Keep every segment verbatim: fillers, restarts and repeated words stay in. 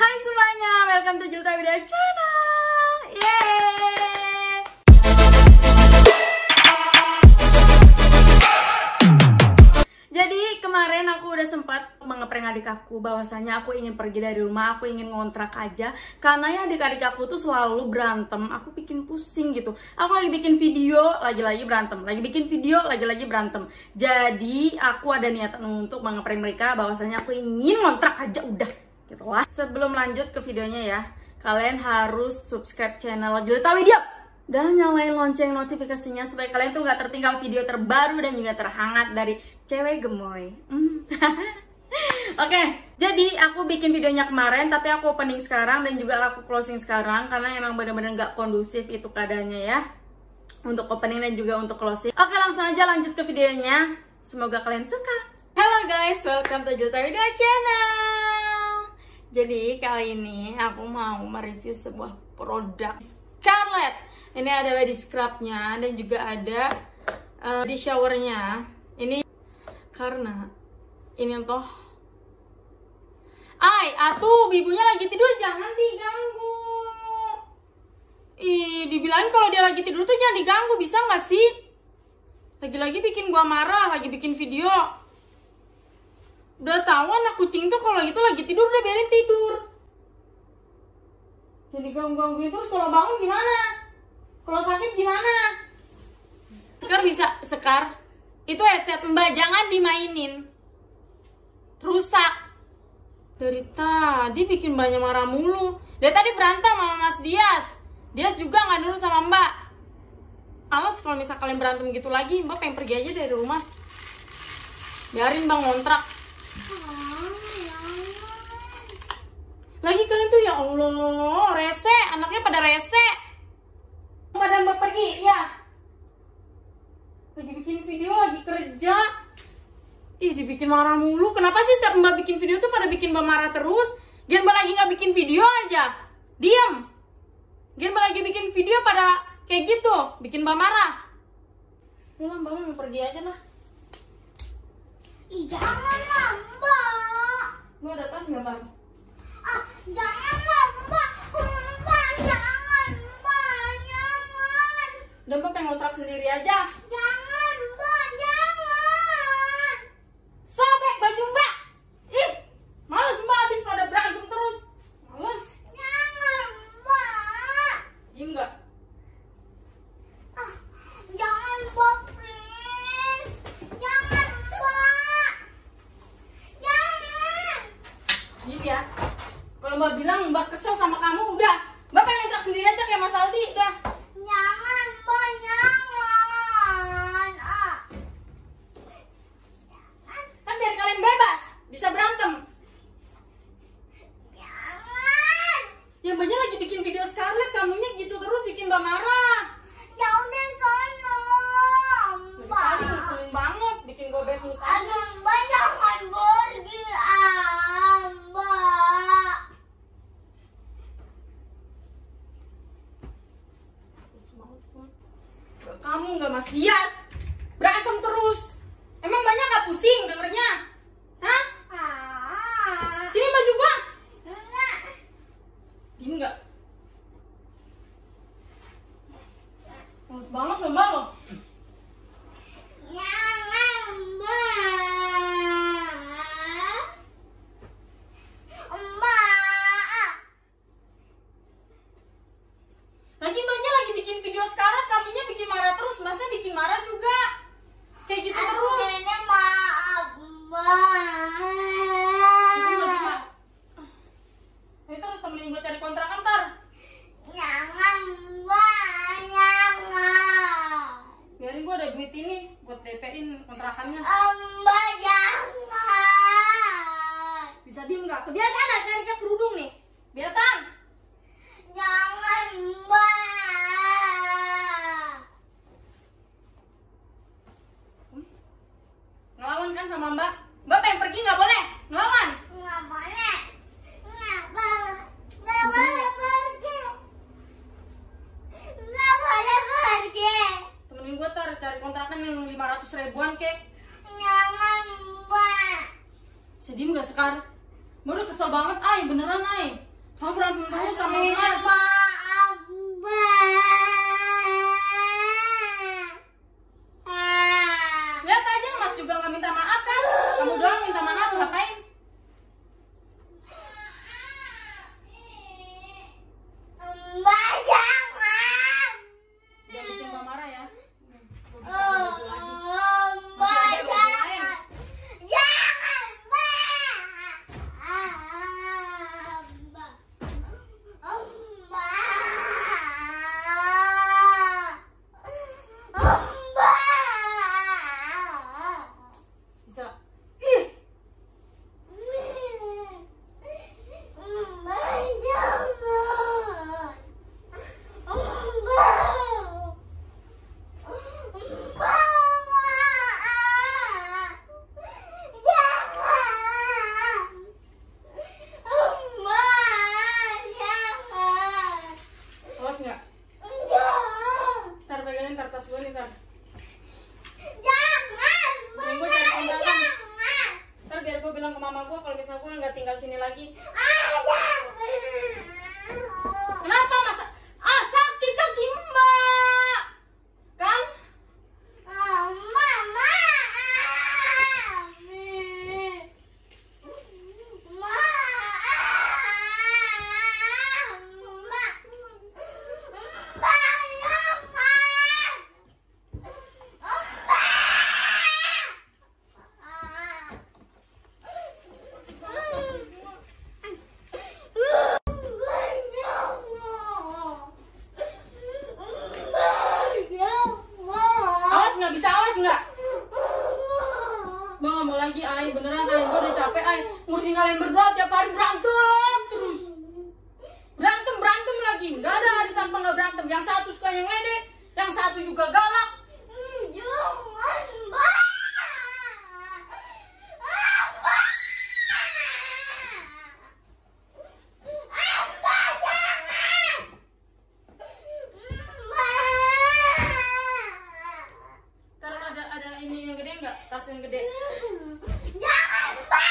Hai semuanya, welcome to Julta Widya Channel. Yeay! Jadi kemarin aku udah sempat mengeprank adik aku bahwasanya aku ingin pergi dari rumah, aku ingin ngontrak aja. Karena ya adik-adik aku tuh selalu berantem, aku bikin pusing gitu. Aku lagi bikin video, lagi-lagi berantem, lagi bikin video, lagi-lagi berantem. Jadi aku ada niatan untuk mengeprank mereka bahwasanya aku ingin ngontrak aja udah. Gitu lah. Sebelum lanjut ke videonya ya, kalian harus subscribe channel Julta Widya dan nyalain lonceng notifikasinya supaya kalian tuh gak tertinggal video terbaru dan juga terhangat dari cewek gemoy. Mm. Oke, okay, jadi aku bikin videonya kemarin, tapi aku opening sekarang dan juga aku closing sekarang karena emang bener-bener gak kondusif itu keadaannya ya, untuk opening dan juga untuk closing. Oke, langsung aja lanjut ke videonya. Semoga kalian suka. Halo guys, welcome to Julta Widya Channel. Jadi kali ini aku mau mereview sebuah produk Scarlett. Ini ada body scrubnya dan juga ada uh, di showernya. Ini karena ini toh. Ay, atuh ibunya lagi tidur, jangan diganggu. Ih, dibilangin kalau dia lagi tidur tuh jangan diganggu, bisa nggak sih? Lagi-lagi bikin gua marah, lagi bikin video. Udah tahu anak kucing tuh kalau gitu lagi tidur udah biarin tidur. Jadi ganggu-gangguin terus, kalau bangun gimana? Kalau sakit gimana? Sekar bisa, Sekar. Itu headset Mbak, jangan dimainin. Rusak. Dari tadi bikin Mbaknya marah mulu. Dari tadi berantem sama Mas Dias. Dias juga nggak nurut sama Mbak. Males kalau misal kalian berantem gitu lagi. Mbak pengen pergi aja dari rumah. Biarin Bang ngontrak. Lagi kalian tuh ya Allah, rese, anaknya pada rese. Pada Mbak pergi, ya. Lagi bikin video, lagi kerja. Ih, dibikin marah mulu. Kenapa sih setiap Mbak bikin video tuh pada bikin Mbak marah terus? Gian Mbak lagi nggak bikin video aja, diam. Gian Mbak lagi bikin video pada kayak gitu, bikin Mbak marah. Udah Mbak mau pergi aja lah. Ih, janganlah Mbak. Mbak ada tas nggak Mbak? Ah, janganlah Mbak. Mbak, jangan Mbak, jangan. Udah Mbak pengen ngontrak sendiri aja. Jangan Mbak, jangan. Sobek baju Mbak. Ih, males Mbak habis pada berantem terus. Males. Jangan Mbak. Diem nggak? Ah, jangan Mbak, please. Jangan Mbak. Jangan. Diem ya. Kalau Mbak bilang Mbak kesel sama kamu, udah. Mbak pengen ngontrak sendiri aja kayak Mas Aldi, udah. Jangan Mbak, jangan. Ah. Kan biar kalian bebas, bisa berantem. Jangan. Ya Mbaknya lagi bikin video Scarlett, kamunya gitu terus bikin Mbak marah. Ya udah sono Dari tadi Mbak. ngeselin banget, bikin gobek muka. Aduh Mbak, jangan pergi. Ah, Mbak. Kamu nggak Mas Dias, berantem terus. Emang Mbaknya nggak pusing dengernya? Hah? Ah. Sini Mbak juga. Enggak. Diem nggak? Males banget loh Mbak loh. Jangan Mbak. Mbak. Lagi Mbaknya lagi bikin video sekarang, kamunya bikin marah terus, Masnya bikin marah juga. Kayak gitu terus. Nenek maaf Mbak. Bisa Mbak juga. Ayo ntar temenin gue cari kontrakan ntar. Jangan Mbak, jangan. Biarin gue ada duit ini buat D P-in kontrakannya. Mbak, jangan. Bisa diem nggak? Kebiasaan akhirnya kerudung nih. Biasaan. Jangan Mbak. Ngelawan kan sama Mbak? Mbak pengen pergi nggak boleh? Ngelawan. Nggak boleh. Nggak boleh. Nggak boleh pergi. Nggak boleh pergi. Temenin gue ntar cari kontrakan yang lima ratus ribuan kek. Jangan Mbak. Sedih nggak Sekar? Baru kesel banget, ay beneran ay. bukan yang ledek. Yang satu juga galak. Jangan, Mbak. Mbak. Mbak, jangan. Mbak. Ntar ada ada ini yang gede nggak? Tas yang gede. Jangan, Mbak.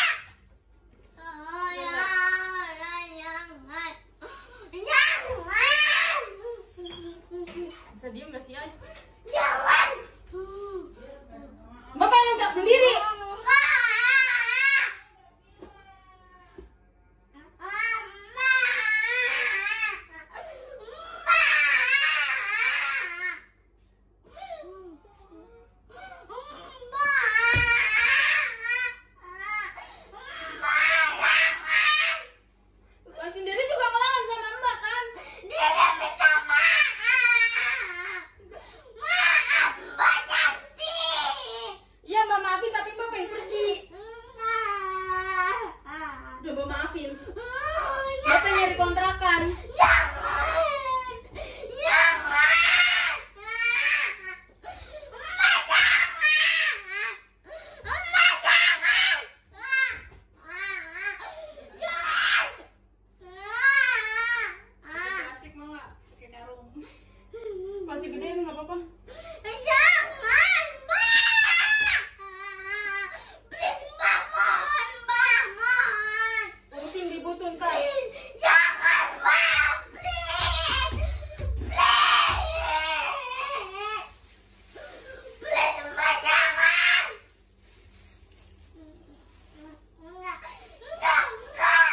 Oh, ya, jangan. Jangan. Bisa diem nggak sih, Ay? Jangan. Bapak yang gerak sendiri. Bapak sendiri juga ngelawan sama Mbak kan? Dia minta maaf. Maaf, Mbak cantik. Iya Mbak maafin, tapi Mbak pengen pergi. Enggak. Udah Mbak maafin. Oh, Mbak pengen nyari kontrakan. jangan. Jangan. Mbak jangan. Mbak jangan. Jangan. Plastik mau nggak? Pakai karung. Plastik gede nggak apa-apa. Jangan, Mbak. Please, Mbak, mohon, Mbak, mohon. Urusin dibutuhin kan? Jangan, Mbak, please. Please. Please, Mbak, jangan. Enggak, enggak, enggak.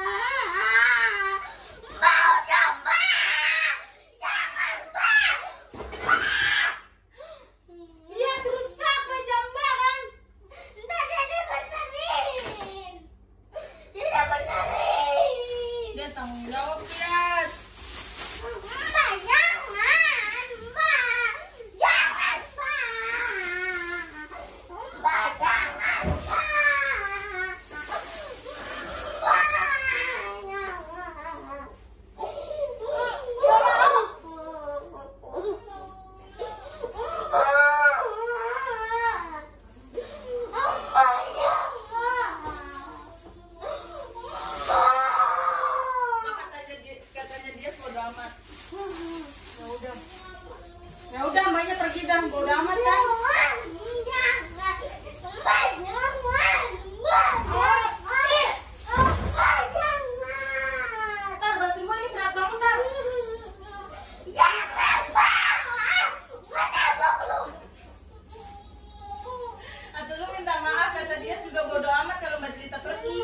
Mbak, udah, Mbak. Jangan, Mbak. Iya rusak meja Mbak kan? Ntar Dede benerin. Dede benerin. Dia tanggung jawab Tias. Mbak jangan, Mbak. Jangan, Mbak. Mbak jangan, Mbak. Mbak Katanya dia, katanya dia bodo amat. Ya udah. Ya udah Mbaknya pergi dah, bodo amat kan? Ntar berarti Mbak ini berat banget ntar. Atau lu minta maaf, kata dia juga bodo amat kalau Mbak Jelita pergi.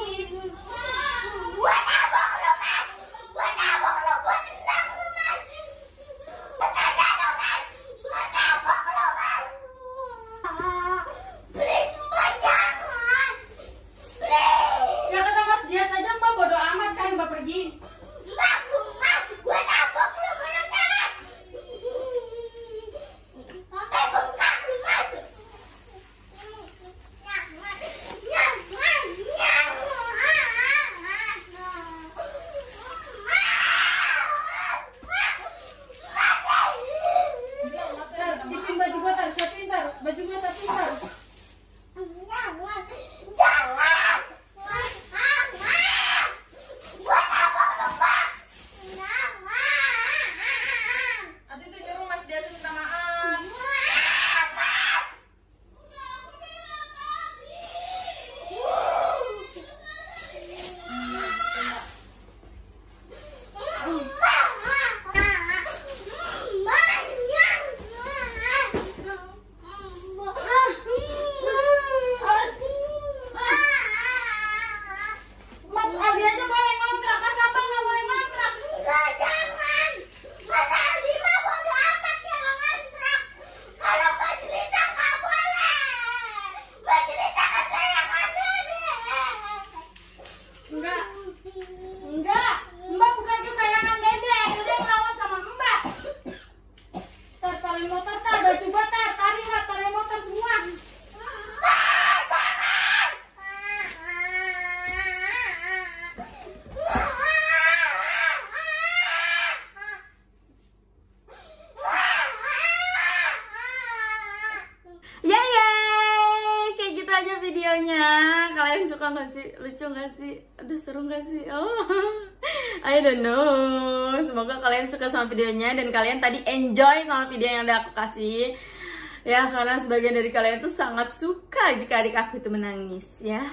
suka nggak sih? Lucu nggak sih? Aduh, seru nggak sih? Oh, I don't know. Semoga kalian suka sama videonya dan kalian tadi enjoy sama video yang udah aku kasih. Ya, karena sebagian dari kalian tuh sangat suka jika adik aku itu menangis, ya.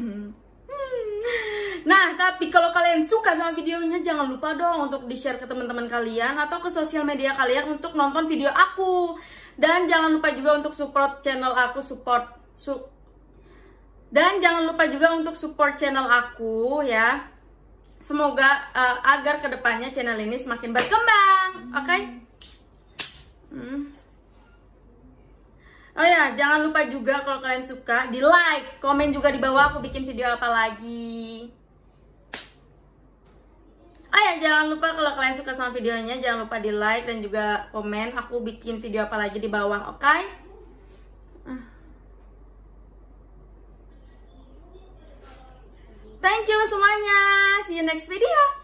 Nah, tapi kalau kalian suka sama videonya, jangan lupa dong untuk di-share ke teman-teman kalian atau ke sosial media kalian untuk nonton video aku. Dan jangan lupa juga untuk support channel aku, support su Dan jangan lupa juga untuk support channel aku, ya. Semoga uh, agar kedepannya channel ini semakin berkembang, oke? Okay? Hmm. Oh ya, jangan lupa juga kalau kalian suka di like, komen juga di bawah aku bikin video apa lagi. Oh ya, jangan lupa kalau kalian suka sama videonya, jangan lupa di like dan juga komen aku bikin video apa lagi di bawah, oke? Okay? Thank you semuanya, see you next video.